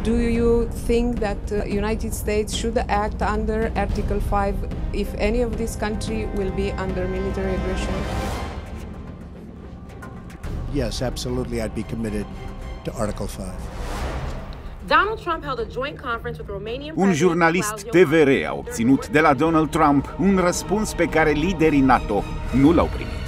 Do you think that United States should act under Article 5 if any of this country will be under military aggression? Yes, absolutely, I'd be committed to Article 5. Donald Trump held a joint conference with Romanian Un jurnalist TVR a obținut de la Donald Trump un răspuns pe care liderii NATO nu l-au primit.